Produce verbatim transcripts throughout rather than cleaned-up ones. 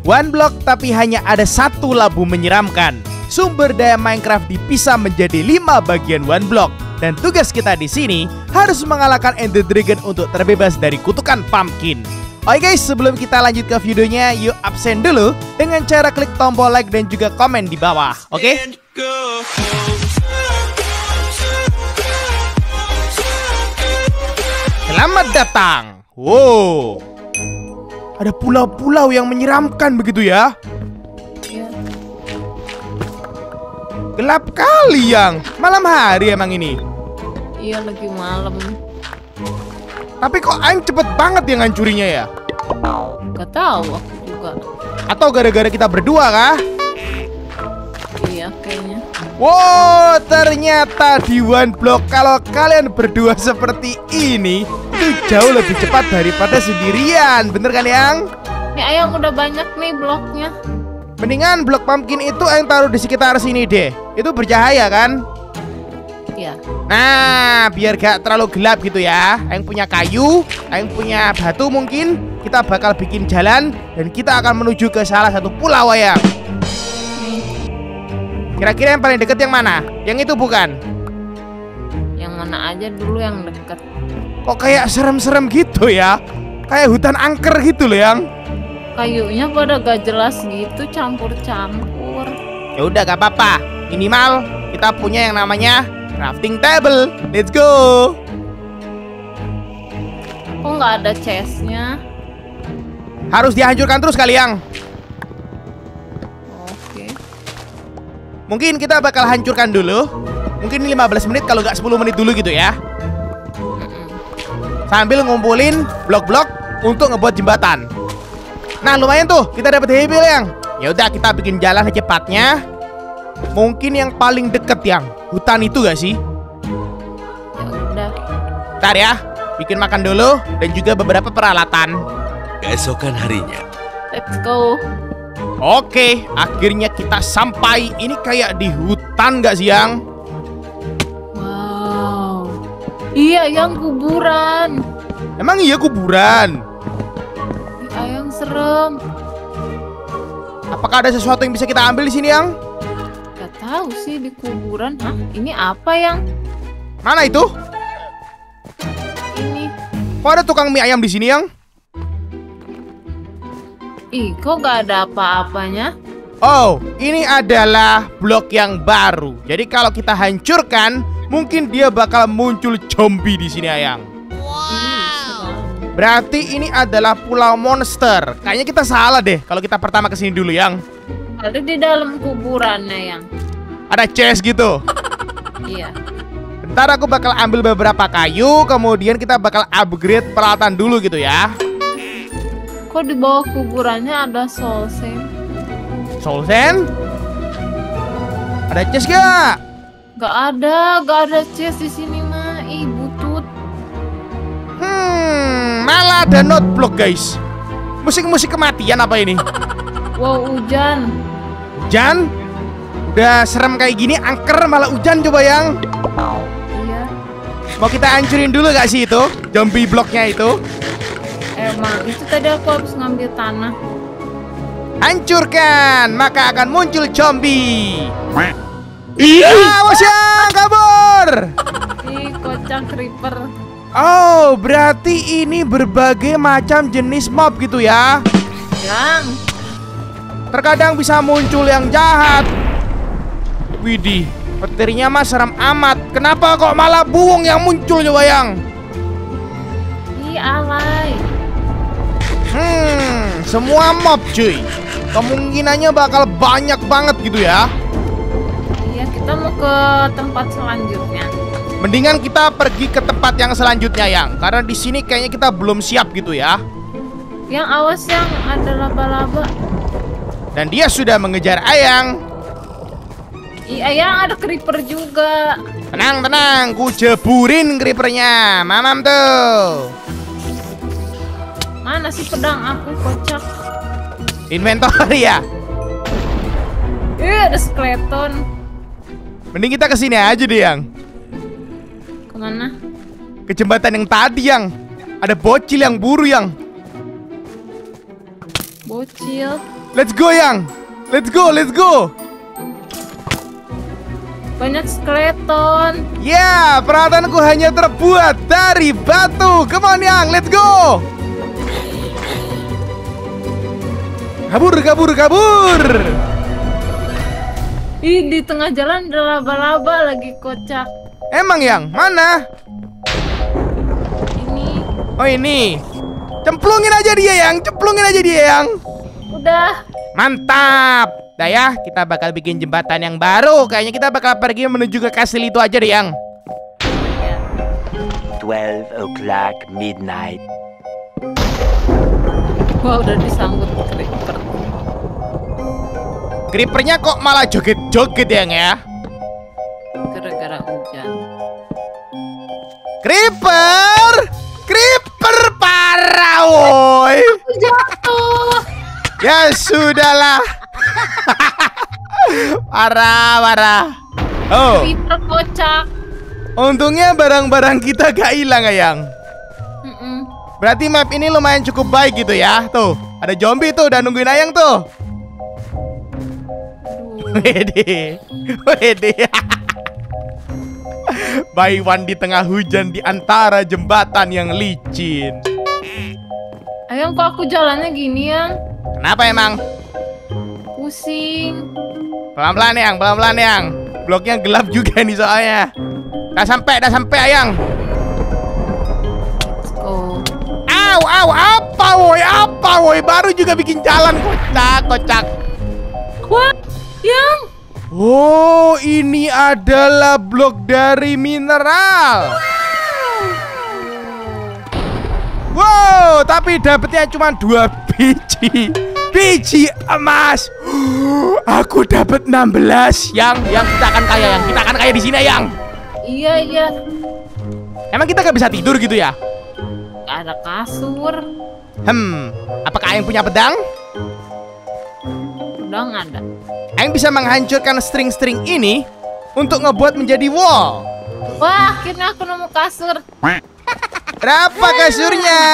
One block tapi hanya ada satu labu menyeramkan. Sumber daya Minecraft dipisah menjadi lima bagian one block. Dan tugas kita di sini harus mengalahkan Ender Dragon untuk terbebas dari kutukan pumpkin. Oke guys, sebelum kita lanjut ke videonya, yuk absen dulu dengan cara klik tombol like dan juga komen di bawah. Oke? Selamat datang. Wow, ada pulau-pulau yang menyeramkan begitu ya? Iya. Gelap kali yang malam hari emang ini. Iya, lagi malam. Tapi kok Aing cepet banget yang ngancurinya ya? Gak tahu aku juga. Atau gara-gara kita berdua kah? Iya, kayaknya. Wow, ternyata di one block kalau kalian berdua seperti ini itu jauh lebih cepat daripada sendirian. Bener kan yang? Nih ayam udah banyak nih bloknya. Mendingan blok pumpkin itu Aing taruh di sekitar sini deh. Itu bercahaya kan? Iya. Nah, biar gak terlalu gelap gitu ya. Aing punya kayu, Aing punya batu mungkin. Kita bakal bikin jalan dan kita akan menuju ke salah satu pulau ayam. Kira-kira yang paling deket yang mana? Yang itu bukan? Yang mana aja dulu yang deket. Kok kayak serem-serem gitu ya? Kayak hutan angker gitu loh yang. Kayunya pada gak jelas gitu, campur-campur. Ya udah gak apa-apa. Minimal kita punya yang namanya crafting table. Let's go. Kok nggak ada chestnya? Harus dihancurkan terus kali yang. Oke. Mungkin kita bakal hancurkan dulu. Mungkin lima belas menit kalau nggak sepuluh menit dulu gitu ya. Sambil ngumpulin blok-blok untuk ngebuat jembatan. Nah lumayan tuh, kita dapat habil yang. Ya udah kita bikin jalan secepatnya. Mungkin yang paling deket yang hutan itu gak sih? Ya udah. Bentar ya, bikin makan dulu dan juga beberapa peralatan. Keesokan harinya. Let's go. Oke, akhirnya kita sampai. Ini kayak di hutan gak sih yang? Wow. Iya, yang kuburan. Emang iya kuburan? Iya, yang serem. Apakah ada sesuatu yang bisa kita ambil di sini yang? Gak tahu sih di kuburan. Hah? Ini apa yang? Mana itu? Ini. Kok ada tukang mie ayam di sini yang? Ih, kok gak ada apa-apanya? Oh, ini adalah blok yang baru. Jadi kalau kita hancurkan, mungkin dia bakal muncul zombie di sini ayang. Wow. Berarti ini adalah pulau monster. Kayaknya kita salah deh kalau kita pertama kesini dulu yang. Ada di dalam kuburannya yang. Ada chest gitu. Iya. Bentar aku bakal ambil beberapa kayu, kemudian kita bakal upgrade peralatan dulu gitu ya. Kok di bawah kuburannya ada soul sand? Soul sand? Ada chest gak? Gak ada, gak ada chest di sini mah. Ih, butut. Hmm, malah ada note block guys. Musik-musik kematian apa ini? Wow, hujan. Hujan? Udah serem kayak gini, angker malah hujan coba yang. Iya. Mau kita hancurin dulu gak sih itu? Zombie blocknya itu. Emang, itu tadi aku habis ngambil tanah. Hancurkan, maka akan muncul zombie. Awas yang kabur. Ih, kocak creeper. Oh, berarti ini berbagai macam jenis mob gitu ya. Yang. Terkadang bisa muncul yang jahat. Widih, petirnya mah serem amat. Kenapa kok malah buung yang muncul coba yang? Ih, alay. Hmm, semua mob cuy. Kemungkinannya bakal banyak banget gitu ya. Iya, kita mau ke tempat selanjutnya. Mendingan kita pergi ke tempat yang selanjutnya yang, karena di sini kayaknya kita belum siap gitu ya. Yang awas yang ada laba-laba. Dan dia sudah mengejar ayang. Iya, yang ada creeper juga. Tenang, tenang, ku jeburin creepernya. Mamam tuh. Mana sih pedang aku, kocak. Inventory ya. Ih, ada skeleton. Mending kita kesini aja deh yang. Kemana? Ke jembatan yang tadi yang. Ada bocil yang buru yang. Bocil. Let's go Yang. Let's go, let's go. Banyak skeleton. Ya, peralatanku hanya terbuat dari batu. Come on Yang, let's go. Kabur, kabur, kabur. Ih, di tengah jalan ada laba-laba lagi kocak. Emang Yang, mana? Ini. Oh ini. Cemplungin aja dia Yang, cemplungin aja dia Yang. Udah. Mantap. Dah ya, kita bakal bikin jembatan yang baru. Kayaknya kita bakal pergi menuju ke kastil itu aja deh Yang. twelve o'clock midnight. Wah, udah disambut creeper. Creepernya kok malah joget-joget Yang ya? Gara-gara hujan. Creeper! Creeper parah woi. Jatuh. Ya sudahlah. Parah, parah. Oh, Creeper kocak. untungnya barang-barang kita gak hilang Yang. Mm-mm. Berarti map ini lumayan cukup baik gitu ya. Tuh, ada zombie tuh udah nungguin Ayang tuh. Wede, wede. Baiwan di tengah hujan di antara jembatan yang licin. Ayang, kok aku jalannya gini Yang? Kenapa emang? Pusing. Pelan-pelan Yang, pelan-pelan Yang. Bloknya gelap juga nih soalnya. Dah sampai, dah sampai Ayang. Oh. Au, au, apa woi, apa woi. Baru juga bikin jalan, kocak, kocak. Wah, Yang. Oh, ini adalah blok dari mineral. Wow, tapi dapetnya cuma dua biji. Biji emas. Aku dapat enam belas Yang. Yang kita akan kaya Yang. Kita akan kaya di sini Yang. Iya, iya. Emang kita gak bisa tidur gitu ya? Gak ada kasur. Hmm, apakah Ayang punya pedang? Udah nggak ada. Ayang bisa menghancurkan string-string ini untuk ngebuat menjadi wall. Wah, akhirnya aku nemu kasur. Berapa kasurnya?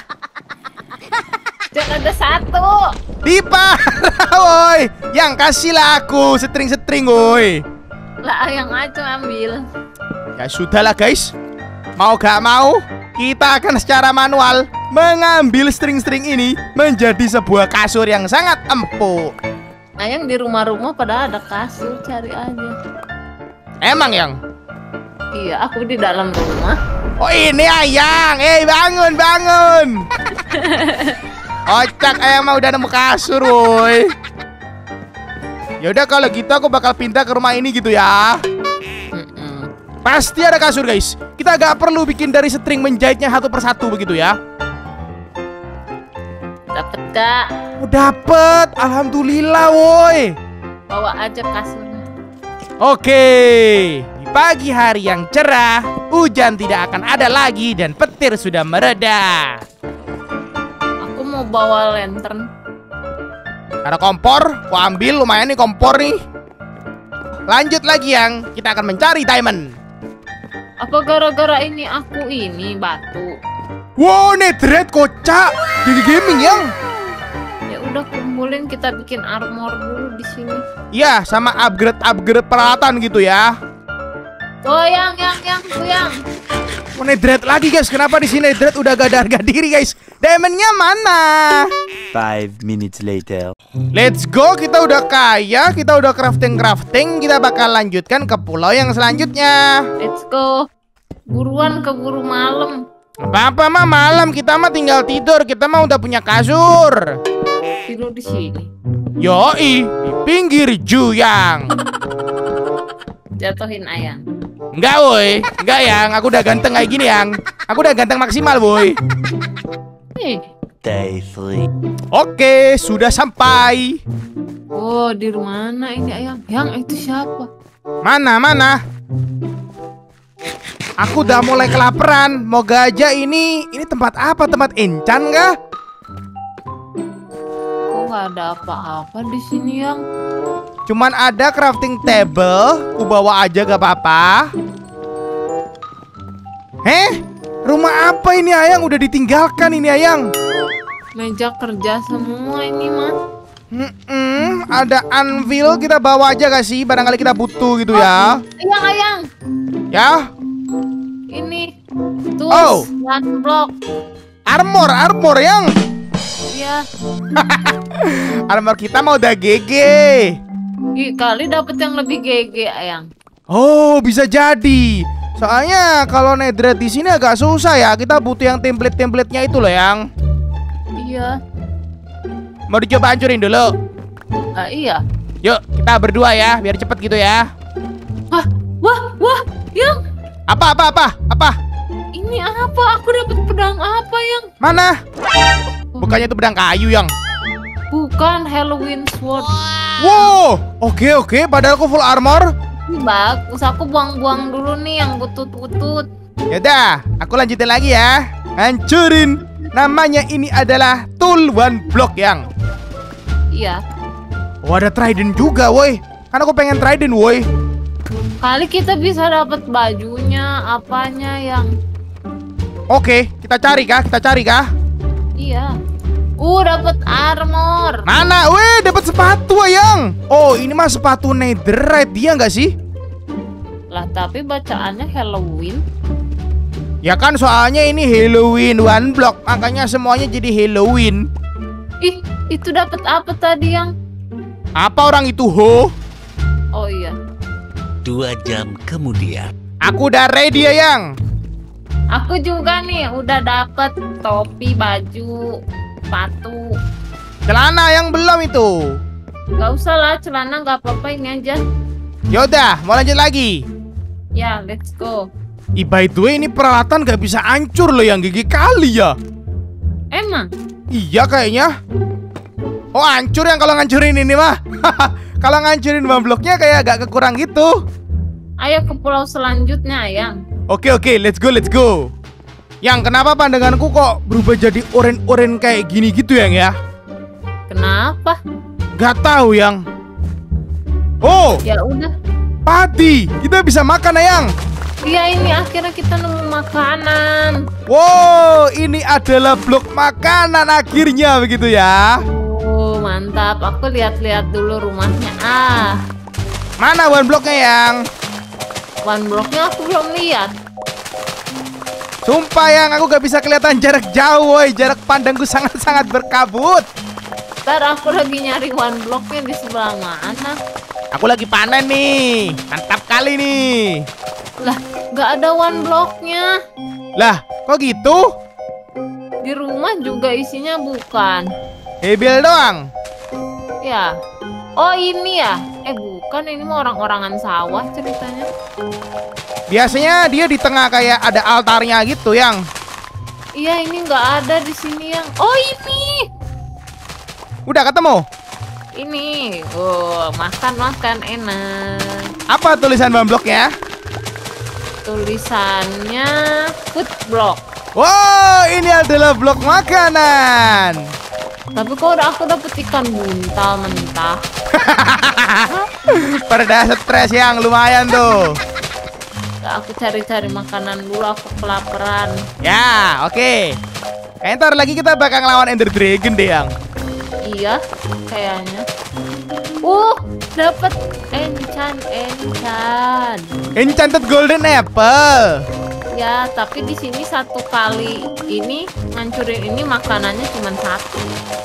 Jangan ada satu. Di parah woi. Yang kasihlah aku string-string woi. Lah, yang aja ambil. Ya sudahlah guys. Mau gak mau, kita akan secara manual mengambil string-string ini menjadi sebuah kasur yang sangat empuk. Ayang di rumah-rumah pada ada kasur, cari aja. Emang Yang? Iya, aku di dalam rumah. Oh ini Ayang. Eh bangun, bangun. Kocak, Ayang mah udah nemu kasur woi. Yaudah kalau gitu aku bakal pindah ke rumah ini gitu ya. Mm-mm. Pasti ada kasur guys. Kita gak perlu bikin dari string menjahitnya satu persatu begitu ya. Dapet gak? Oh dapet, alhamdulillah woi. Bawa aja kasurnya. Oke, di pagi hari yang cerah, hujan tidak akan ada lagi dan petir sudah mereda. Aku mau bawa lantern. Ada kompor, aku ambil lumayan nih kompor nih. Lanjut lagi Yang, kita akan mencari diamond. Apa gara-gara ini aku ini batu? Wow, netherite kocak. Jadi gaming Yang. Ya udah, kumpulin, kita bikin armor dulu di sini. Iya, sama upgrade-upgrade peralatan gitu ya. Oh, yang, yang, yang, tuh yang. Oh, netherite lagi guys. Kenapa di sini netherite udah gak ada harga diri guys? Diamondnya mana? Five minutes later. Let's go, kita udah kaya, kita udah crafting-crafting. Kita bakal lanjutkan ke pulau yang selanjutnya. Let's go. Buruan keburu malam. Apa-apa mah malam, kita mah tinggal tidur. Kita mah udah punya kasur. Tidur di sini. Yoi, di pinggir Juyang. Jatuhin Ayang. Enggak woi, enggak Yang, aku udah ganteng kayak gini Yang. Aku udah ganteng maksimal woi. Eh. Day three. Oke, sudah sampai. Oh, di rumah mana ini Ayang? Yang itu siapa? Mana, mana? Aku udah mulai kelaparan. Moga aja ini, ini tempat apa? Tempat encan kah? Kok nggak ada apa-apa di sini Yang? Cuman ada crafting table. Ku bawa aja gak apa-apa. Heh? Rumah apa ini Ayang? Udah ditinggalkan ini Ayang. Meja kerja semua ini mah. Hmm, ada anvil, kita bawa aja gak sih? Barangkali kita butuh gitu ya. Ayang, ayang. Ya. Ini tools Oh. one block. Armor, armor yang. Iya. Armor kita mau udah G G. Ih, kali dapet yang lebih G G, ayang. Oh, bisa jadi. Soalnya kalau netherite di sini agak susah ya. Kita butuh yang template-templatenya itu loh, yang. Iya. Mau dicoba hancurin dulu. Ah, iya. Yuk, kita berdua ya, biar cepet gitu ya. Wah, wah, wah, yang. Apa, apa, apa, apa? Ini apa? Aku dapat pedang apa, yang? Mana? Bukannya itu pedang kayu, yang. Bukan, Halloween sword. Wow, oke oke. Padahal aku full armor. Ini bagus. Aku buang-buang dulu nih yang butut-butut. Yaudah, aku lanjutin lagi ya. Hancurin. Namanya ini adalah tool one block, yang. Iya. Oh, ada trident juga, woi. Kan aku pengen trident, woi. Kali kita bisa dapat bajunya, apanya yang. Oke, kita cari kah? Kita cari kah? Iya. Uh, dapat armor. Mana? Weh, dapat sepatu, yang. Oh, ini mah sepatu netherite dia nggak sih? Lah, tapi bacaannya Halloween. Ya kan, soalnya ini Halloween one block, makanya semuanya jadi Halloween. Ih, itu dapat apa tadi, yang? Apa orang itu, ho? Oh iya. Dua jam kemudian. Aku udah ready ya, yang. Aku juga nih udah dapat topi, baju, sepatu. Celana yang belum itu. Gak usah lah, celana gak apa-apa, ini aja. Yaudah, mau lanjut lagi. Ya, let's go. Ih, by the way, ini peralatan gak bisa hancur loh, yang gigi kali ya. Emang? Iya kayaknya. Oh, hancur yang kalau ngancurin ini mah. Kalau ngancurin one blocknya kayak agak kekurang gitu. Ayo ke pulau selanjutnya, yang. Oke oke, let's go let's go. Yang, kenapa pandanganku kok berubah jadi oren-oren kayak gini gitu, yang ya? Kenapa? Gak tahu, yang. Oh, Ya udah. padi. Kita bisa makan, yang. Iya, ini akhirnya kita nemu makanan. Wow, ini adalah blok makanan akhirnya begitu ya. Oh, mantap. Aku lihat-lihat dulu rumahnya. Ah, Mana one blocknya, yang? one blocknya aku belum lihat. Sumpah, yang, aku gak bisa kelihatan jarak jauh, woy. Jarak pandangku sangat-sangat berkabut. Ntar aku lagi nyari one blocknya di sebelah mana. Aku lagi panen nih. Mantap kali nih. Lah, nggak ada one blocknya. Lah, kok gitu? Di rumah juga isinya bukan. Hebel doang. Ya. Oh, ini ya? Eh, bukan. Ini mah orang-orangan sawah ceritanya. Biasanya dia di tengah kayak ada altarnya gitu, yang. Iya, ini nggak ada di sini, yang. Oh, ini. Udah ketemu? Ini. Oh, makan-makan enak. Apa tulisan one blocknya? Tulisannya food block. Wow, ini adalah blok makanan. Tapi kok udah aku dapet ikan buntal mentah. Pada stres, yang lumayan tuh. Aku cari-cari makanan dulu, aku kelaparan. Ya, oke. Kayaknya ntar lagi kita bakal ngelawan Ender Dragon deh, yang. Iya, kayaknya. Uh, dapat enchant enchant. Enchanted Golden Apple. Ya, tapi di sini satu kali ini ngancurin ini makanannya cuma satu.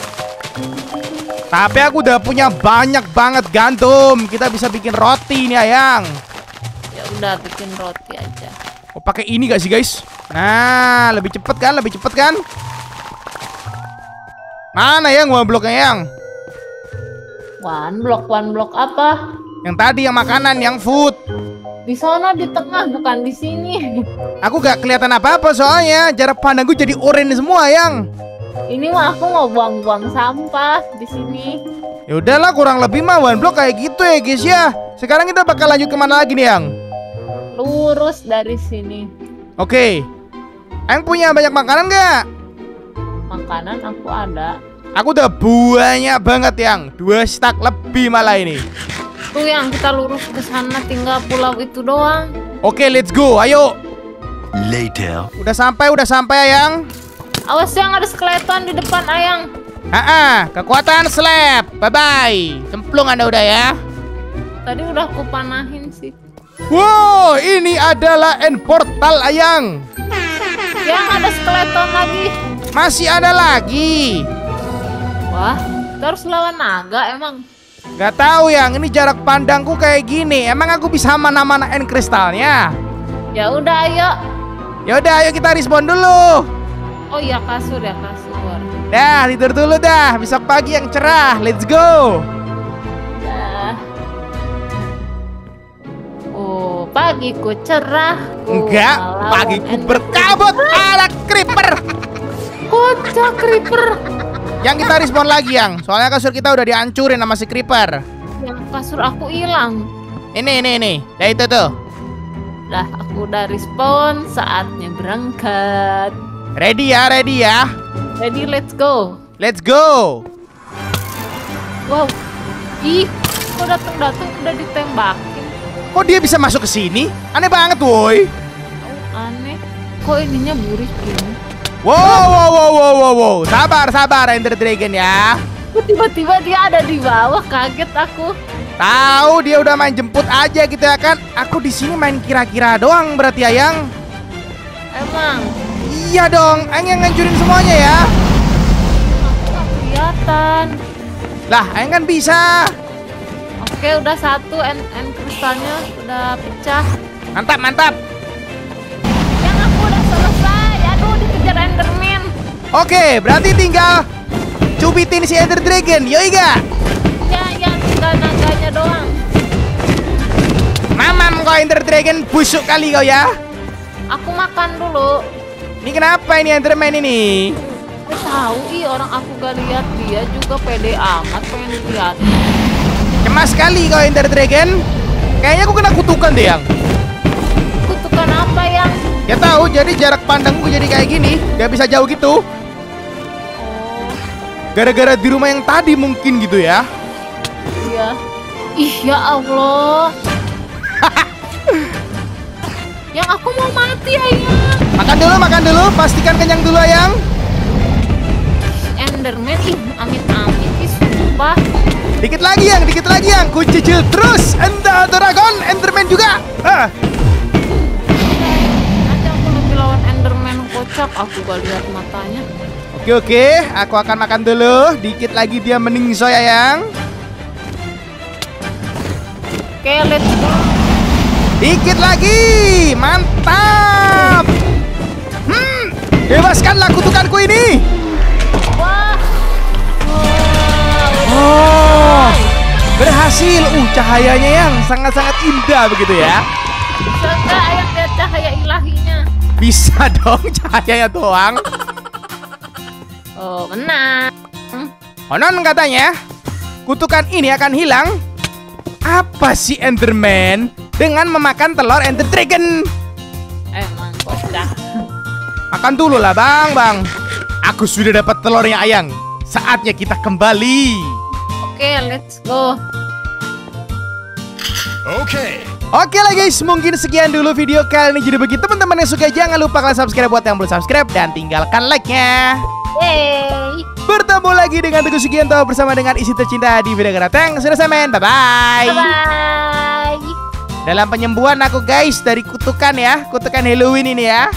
Tapi aku udah punya banyak banget gandum. Kita bisa bikin roti nih, ayang. Ya udah, bikin roti aja. Oh, pakai ini gak sih, guys? Nah, lebih cepet kan? Lebih cepet kan? Mana, yang one blocknya, yang? One block, one block apa? Yang tadi yang makanan, yang food. Di sana di tengah, bukan di sini. Aku gak kelihatan apa-apa soalnya jarak pandangku jadi oranye semua, yang. Ini mah aku mau buang-buang sampah di sini. Ya udahlah, kurang lebih mah one block kayak gitu ya, guys ya. Sekarang kita bakal lanjut kemana lagi nih, yang? Lurus dari sini. Oke. Yang punya banyak makanan gak? Makanan aku ada. Aku udah banyak banget, yang. Dua stack lebih malah ini. Tuh, yang kita lurus ke sana, tinggal pulau itu doang. Oke, let's go. Ayo. Later. Udah sampai, udah sampai, yang. Awas, yang ada skeleton di depan, ayang. Ah, kekuatan slap. Bye bye. Cemplung Anda udah ya. Tadi udah aku panahin sih. Wow, ini adalah end portal Ayang. Yang ada skeleton lagi. Masih ada lagi. Wah, terus lawan naga emang. Gak tahu Yang, ini jarak pandangku kayak gini. Emang aku bisa mana-mana end kristalnya? Ya udah ayo. Ya udah, ayo kita respon dulu. Oh iya kasur ya kasur. Dah, tidur dulu dah. Besok pagi yang cerah. Let's go. Dah. Oh, pagiku cerah. Enggak, Oh, pagiku melawan berkabut ala creeper. Kocak creeper. Yang kita respon lagi Yang. Soalnya kasur kita udah dihancurin sama si creeper. Yang kasur aku hilang. Ini, ini, ini. Dah itu tuh. Dah, aku udah respon. Saatnya berangkat. Ready ya, ready ya. Ready, let's go. Let's go. Wow. Ih, kok datang-datang udah ditembakin. Kok dia bisa masuk ke sini? Aneh banget, woi. Oh, aneh. Kok ininya burik gini? Wow, wow, wow, wow, wow, wow. Sabar, sabar, Ender Dragon ya. Kok tiba-tiba dia ada di bawah, kaget aku. Tahu dia udah main jemput aja gitu ya kan? Aku di sini main kira-kira doang berarti Ayang. Emang. Iya dong, Ayang yang ngancurin semuanya ya. Aku nggak kelihatan. Lah, Ayang kan bisa. Oke, udah satu end, end kristalnya udah pecah. Mantap, mantap. Yang aku udah selesai. Aduh, dikejar Enderman. Oke, berarti tinggal cubitin si Ender Dragon. Yoi gak? Ya, ya, tinggal naganya doang. Mamam kau Ender Dragon, busuk kali kau ya. Aku makan dulu. Ini kenapa ini Enderman ini? Aku tahu, ih orang aku gak lihat, dia juga pede amat pengen lihat. Cemas sekali kau Ender Dragon. Kayaknya aku kena kutukan deh Yang. Kutukan apa yang? Ya tahu, jadi jarak pandangku jadi kayak gini, gak bisa jauh gitu. Oh, Gara-gara di rumah yang tadi mungkin gitu ya. iya. Ih, ya Allah. Yang aku mau mati, Ayang. Makan dulu, makan dulu, pastikan kenyang dulu Ayang. Enderman, ih, amit-amit, ih, sumpah. Dikit lagi Yang, dikit lagi Yang. Ku cicil terus. Ender Dragon, Enderman juga. Ah. Nanti aku lebih lawan Enderman kocak, aku gak lihat matanya. Oke, oke, aku akan makan dulu. Dikit lagi dia meningsoy Ayang. Oke, let's go. Dikit lagi, mantap. Hmm, bebaskanlah kutukanku ini. Wah. Wah, Oh, berhasil. Uh, cahayanya Yang sangat-sangat indah begitu ya. bisa gak Ayang lihat cahaya ilahinya? Bisa dong, cahayanya doang. Oh, menang. Konon katanya kutukan ini akan hilang. Apa sih Enderman dengan memakan telur Ender Dragon? Emang kocak. Makan dulu lah bang, bang. Aku sudah dapat telurnya Ayang. Saatnya kita kembali. Oke, let's go. Oke lah guys, mungkin sekian dulu video kali ini. Jadi bagi teman-teman yang suka, jangan lupa kalian subscribe buat yang belum subscribe, dan tinggalkan like-nya. Yeay. Bertemu lagi dengan Teguh Sugianto bersama dengan isi tercinta di video Karateng. Sudah men, bye-bye. Bye-bye. Dalam penyembuhan aku guys dari kutukan ya, kutukan Halloween ini ya.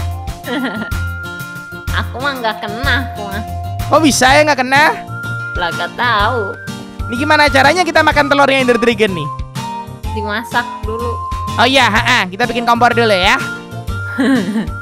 Aku mah nggak kena, aku mah. Oh bisa ya nggak kena? Lah gak tahu. Ini gimana caranya kita makan telurnya Ender Dragon nih? Dimasak dulu. Oh iya, ha -ha. Kita bikin kompor dulu ya.